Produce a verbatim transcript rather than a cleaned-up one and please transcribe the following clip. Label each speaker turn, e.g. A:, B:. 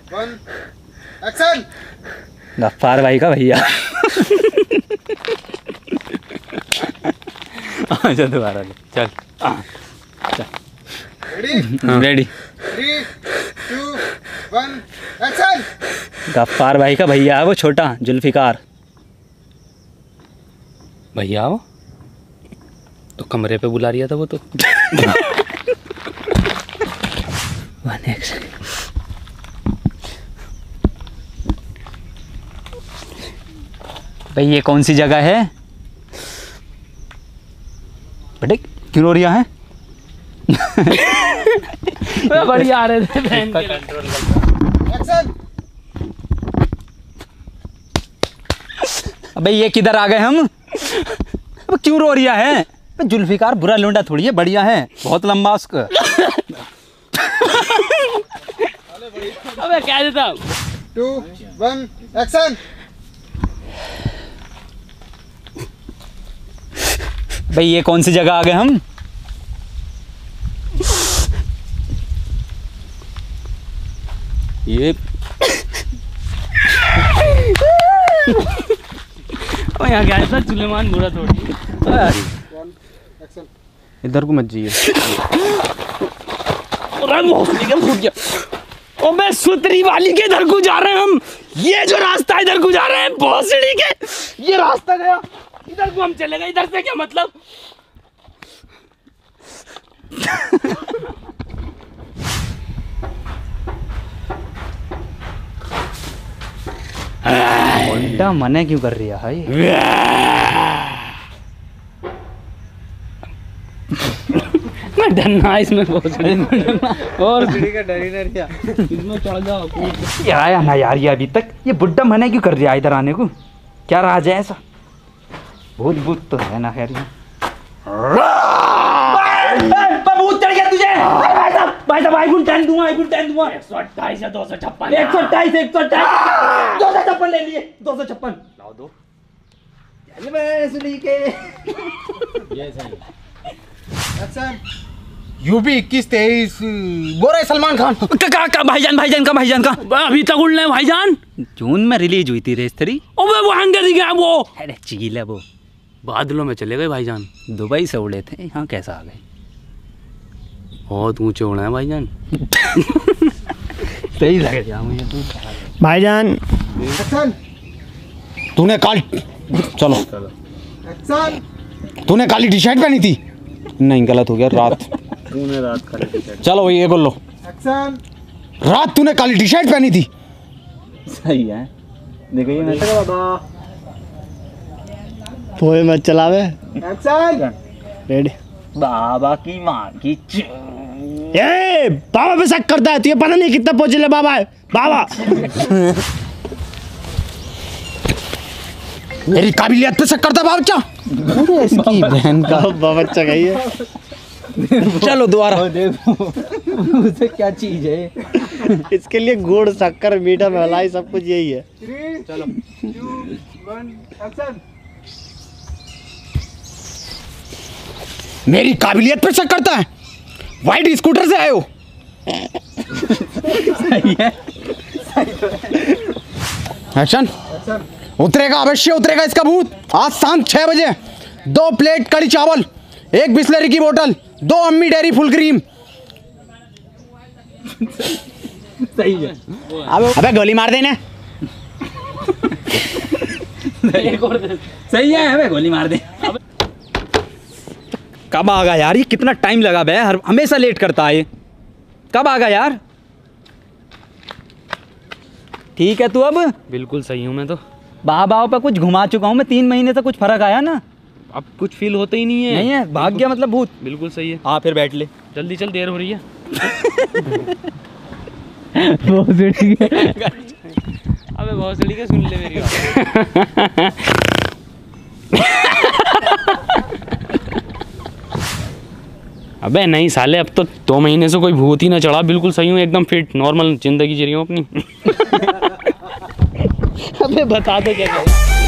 A: One action.
B: Gaffar भाई का भैया। चल दोबारा चल चल
A: ready
B: ready
A: three two one action.
B: Gaffar भाई का भैया है वो छोटा जुल्फिकार।
C: भैया वो तो कमरे पे बुला रिया था वो तो।
B: One action. भाई ये कौन सी जगह है बेटे, क्यों रो रिया है?
C: बढ़िया आ रहे थे
A: एक्शन।
B: अबे ये किधर आ गए हम? अब क्यों रो रिया है? जुल्फिकार बुरा लोंडा थोड़ी है, बढ़िया है, बहुत लंबा उसका।
C: अबे क्या देता
A: टू वन एक्शन।
B: भाई ये कौन सी जगह आ गए हम?
C: ये ओ यहाँ क्या था सुलेमान बुरा थोड़ी।
D: इधर को मत जाइए।
C: फूट गया। ओबे सुतरी वाली के इधर को जा रहे हैं हम। ये जो रास्ता इधर को जा रहे हैं भोसड़ी के, ये रास्ता गया इधर को, हम चले गए इधर से, क्या मतलब?
B: उल्टा मने क्यों कर रही है भाई?
C: मैं डरना इसमें भोसड़ी और
D: सीढ़ी का डर ही नहीं रहा।
C: इसमें चढ़ जाओ।
B: ये आया ना यार, ये अभी तक ये बुड्ढा मने क्यों कर रही है इधर आने को? क्या राज है ऐसा? भूत भूत तो है ना खैर। भूत चढ़ गया तुझे? भाई साहब भाई साहब आईफोन टेन दूंगा, आईफोन टेन दूंगा।
C: एक सौ अट्ठाईस या दो सौ छप्पन
B: एक सौ अट्ठाईस एक सौ अट्ठाईस दो सौ छप्पन ले लिए, दो सौ छप्पन
C: लाओ दो।
A: एक्शन। यूपी इक्कीस तेईस बोल रहे सलमान खान।
B: का, का, का, भाईजान भाईजान का भाईजान का
C: अभी तक उड़ रहे भाईजान।
B: जून में रिलीज हुई थी रेस थ्री।
C: ओबे वो हैंगर गया वो।
B: अरे चील है वो।
C: बादलों में चले गए भाईजान।
B: दुबई से उड़े थे, यहाँ कैसा आ गए?
C: बहुत ऊंचे उड़ा है भाईजान।
B: सही लग रहा मुझे तू
D: भाईजान।
A: एक्शन।
D: तूने काली चलो
A: एक्शन।
D: तूने काली टी शर्ट पहनी थी? नहीं गलत हो गया, रात।
C: तूने रात काली टी शर्ट।
D: चलो भाई ये बोल लो।
A: एक्शन।
D: रात तूने काली टी शर्ट पहनी थी?
B: सही है। देखो ये मैं
A: बाबा
D: पोए मत चलावे।
A: एक्शन।
D: रेडी।
B: बाबा की माँ की
D: ए बाबा पे शक करता है, तुझे पता नहीं कितना पहुंचे बाबा है बाबा। मेरी काबिलियत पे शक करता है बाबा। इसकी बहन का बाबा बच्चा गई है।
B: चलो दोबारा।
D: उसे क्या चीज है? इसके लिए गुड़ शक्कर मीठा मलाई सब कुछ यही है।
A: थ्री चलो टू वन एक्शन।
D: मेरी काबिलियत पे शक करता है? वाइट स्कूटर से आए हो?
B: सही है।
D: एक्शन। उतरेगा अवश्य उतरेगा इसका भूत। आज शाम छह बजे दो प्लेट कड़ी चावल, एक बिस्लरी की बोतल, दो अम्मी डेयरी फुल क्रीम।
B: सही है।
D: अबे अबे गोली मार देना।
B: सही है, हमें गोली मार दे। कब आगा यार? ये कितना टाइम लगा बे, हर हमेशा लेट करता है ये। कब आगा यार? ठीक है तू अब
C: बिल्कुल सही हूँ मैं तो।
B: बाबा पे कुछ घुमा चुका हूँ मैं, तीन महीने से कुछ फर्क आया ना?
C: अब कुछ फील होता ही नहीं है।
B: नहीं है, भाग गया मतलब भूत।
C: बिल्कुल सही है।
B: हाँ फिर बैठ ले।
C: जल्दी चल, देर हो रही है। अबे बहुत सड़ी के सुन ले मेरी बात। अबे नहीं साले, अब तो दो महीने से कोई भूत ही ना चढ़ा। बिल्कुल सही हूँ, एकदम फिट नॉर्मल जिंदगी जी रही हूँ अपनी। अबे बता दो क्या करें।